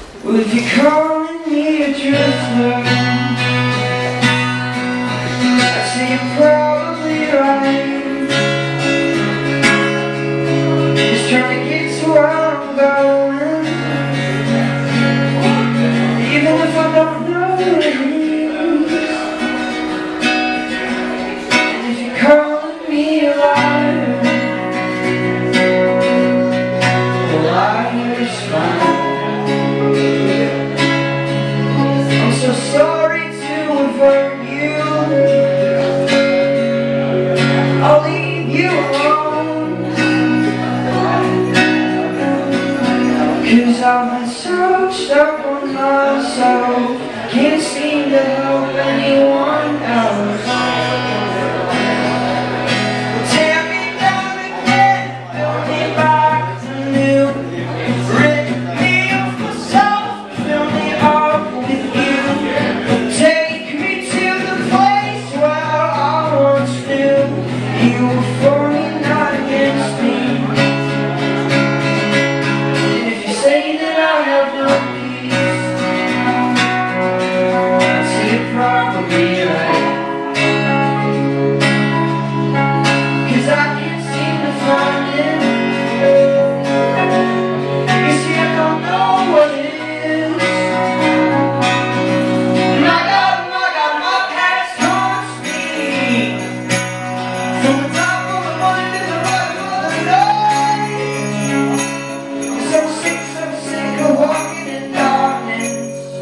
Well, if you're calling me a drifter, I'd say you're probably right. Just trying to get to where I'm going, even if I don't know it is. And if you're calling me a liar, well, liar's fine. I'm so sorry to have hurt you. I'll leave you alone, 'cause I've been so stuck on myself, can't seem to help anyone else. Tear me down again, build me back anew, rip me of myself, fill me up with you. Take me to the place where I once knew you were for me, not against me. And if you say that I have no peace, I'd say you're probably right. 'Cause I can't seem to find it. You see, I don't know what it is. And my God, my past haunts me. From the top of the morning to the bottom of the night. I'm so sick of walking in darkness.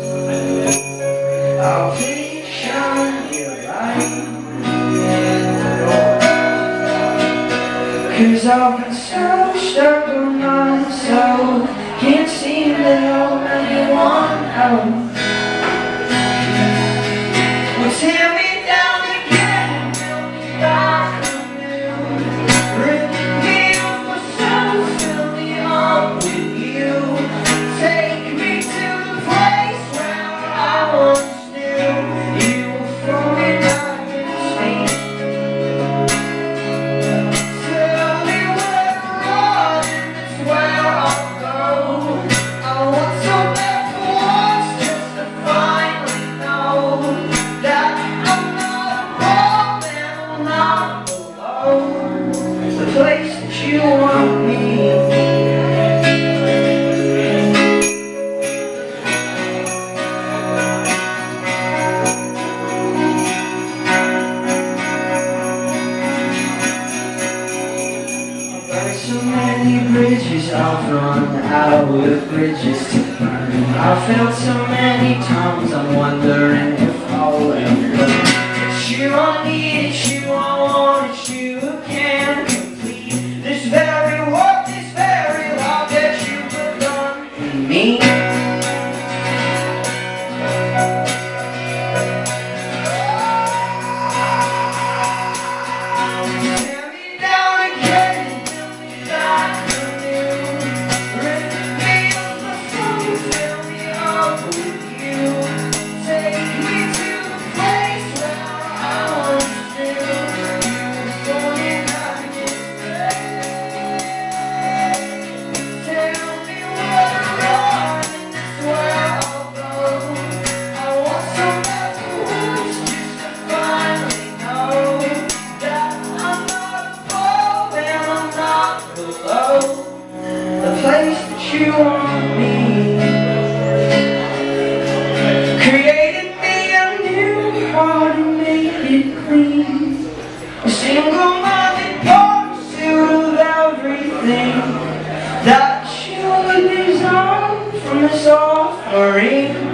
I'll please shine your light. 'Cause I've been so stuck on myself, can't seem to help anyone else. Well, tear me down again, build me back anew, rip me of myself, fill me up with you. Take me to the place where I once knew you were for me, not against me. Tell me where to run, and it's where I'll go. I want so bad for once, just to finally know that I'm not above and I'm not below the place that you want me. There's so many bridges I've run out of bridges to burn. I've failed so many times, I'm wondering if I'll ever learn. It's you I need, it's you I want, it's you who can complete this very work, this very love that you've begun in me. Tear me down again, build me back anew, rip me of myself, fill me up with you. Take me to the place where I once knew you were for me, not against me. Tell me where to run, and it's where I'll go. I want so bad for once, just to finally know that I'm not above and I'm not below the place that you want me. Created me a new heart and made it clean, a single-minded pursuit of everything that you would design from this offering.